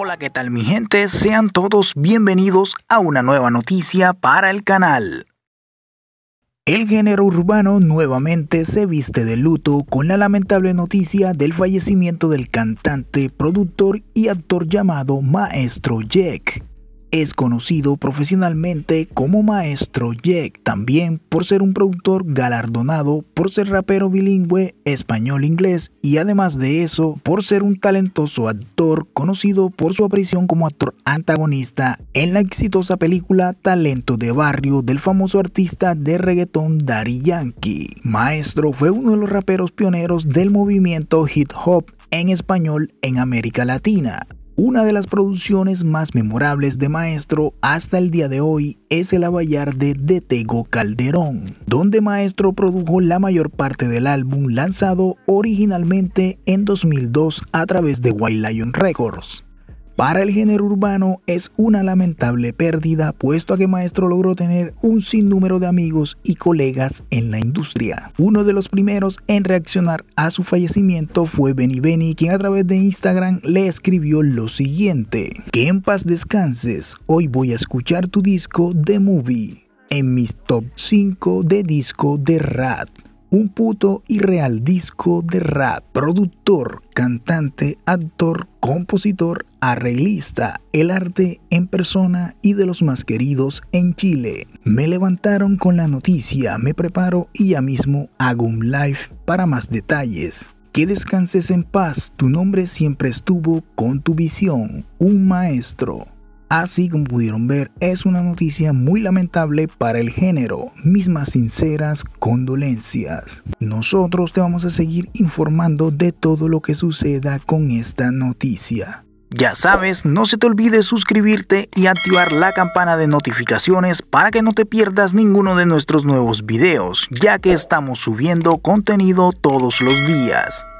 Hola, ¿qué tal mi gente? Sean todos bienvenidos a una nueva noticia para el canal. El género urbano nuevamente se viste de luto con la lamentable noticia del fallecimiento del cantante, productor y actor llamado Maestro Yek. Es conocido profesionalmente como Maestro Yek, también por ser un productor galardonado, por ser rapero bilingüe español-inglés y además de eso, por ser un talentoso actor conocido por su aparición como actor antagonista en la exitosa película Talento de Barrio del famoso artista de reggaetón Daddy Yankee. Maestro fue uno de los raperos pioneros del movimiento hip hop en español en América Latina. Una de las producciones más memorables de Maestro hasta el día de hoy es El Abayarde de Tego Calderón, donde Maestro produjo la mayor parte del álbum lanzado originalmente en 2002 a través de White Lion Records. Para el género urbano es una lamentable pérdida, puesto a que Maestro logró tener un sinnúmero de amigos y colegas en la industria. Uno de los primeros en reaccionar a su fallecimiento fue Benny Benny, quien a través de Instagram le escribió lo siguiente: que en paz descanses, hoy voy a escuchar tu disco The Movie en mis top 5 de disco de rap. Un puto y real disco de rap. Productor, cantante, actor, compositor, arreglista, el arte en persona y de los más queridos en Chile. Me levantaron con la noticia, me preparo y ya mismo hago un live para más detalles. Que descanses en paz, tu nombre siempre estuvo con tu visión, un maestro. Así como pudieron ver, es una noticia muy lamentable para el género. Mis más sinceras condolencias. Nosotros te vamos a seguir informando de todo lo que suceda con esta noticia. Ya sabes, no se te olvide suscribirte y activar la campana de notificaciones para que no te pierdas ninguno de nuestros nuevos videos, ya que estamos subiendo contenido todos los días.